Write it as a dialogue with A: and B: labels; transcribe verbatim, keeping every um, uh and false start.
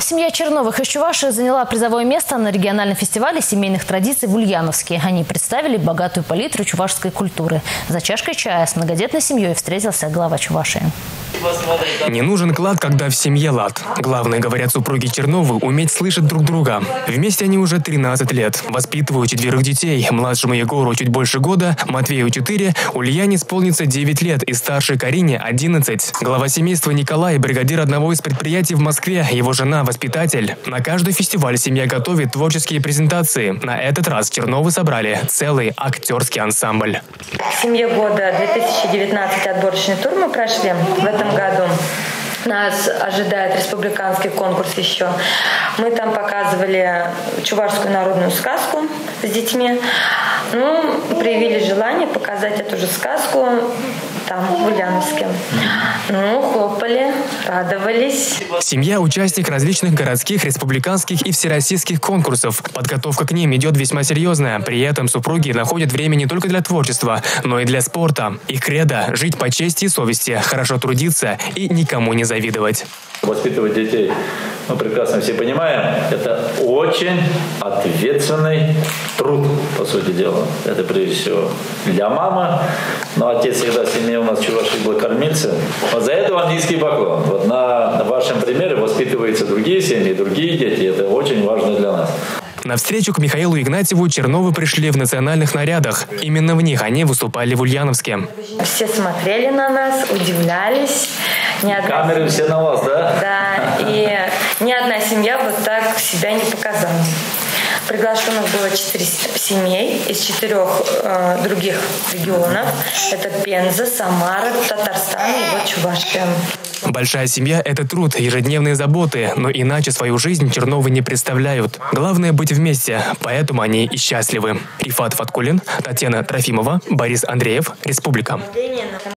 A: Семья Черновых из Чувашии заняла призовое место на региональном фестивале семейных традиций в Ульяновске. Они представили богатую палитру чувашской культуры. За чашкой чая с многодетной семьей встретился глава Чувашии.
B: Не нужен клад, когда в семье лад. Главное, говорят супруги Черновы, уметь слышать друг друга. Вместе они уже тринадцать лет. Воспитывают четверых детей. Младшему Егору чуть больше года, Матвею четыре, Ульяне исполнится девять лет и старшей Карине одиннадцать. Глава семейства Николай, бригадир одного из предприятий в Москве, его жена – воспитатель. На каждый фестиваль семья готовит творческие презентации. На этот раз Черновы собрали целый актерский ансамбль.
C: Семья года две тысячи девятнадцать отборочный тур мы прошли в этом году. Нас ожидает республиканский конкурс еще. Мы там показывали чувашскую народную сказку с детьми. Ну, проявили желание показать эту же сказку там, в Ульяновске. Ну, хлопали, радовались.
B: Семья – участник различных городских, республиканских и всероссийских конкурсов. Подготовка к ним идет весьма серьезная. При этом супруги находят время не только для творчества, но и для спорта. Их кредо – жить по чести и совести, хорошо трудиться и никому не завидовать.
D: Воспитывать детей, мы прекрасно все понимаем, это очень ответственный труд, по сути дела. Это прежде всего для мамы, но отец всегда в семье у нас в Чувашии был кормильцем. Вот за это вам низкий поклон. Вот на вашем примере воспитываются другие семьи, другие дети, это очень важно для нас.
B: На встречу к Михаилу Игнатьеву Черновы пришли в национальных нарядах. Именно в них они выступали в Ульяновске.
C: Все смотрели на нас, удивлялись. Ни одна...
D: Камеры все на вас, да?
C: Да, и ни одна семья вот так себя не показала. Приглашенных было четыре семей из четырех э, других регионов. Это Пенза, Самара, Татарстан и вот Чувашия.
B: Большая семья – это труд, ежедневные заботы, но иначе свою жизнь Черновы не представляют. Главное – быть вместе, поэтому они и счастливы. Рифат Фаткулин, Татьяна Трофимова, Борис Андреев, Республика.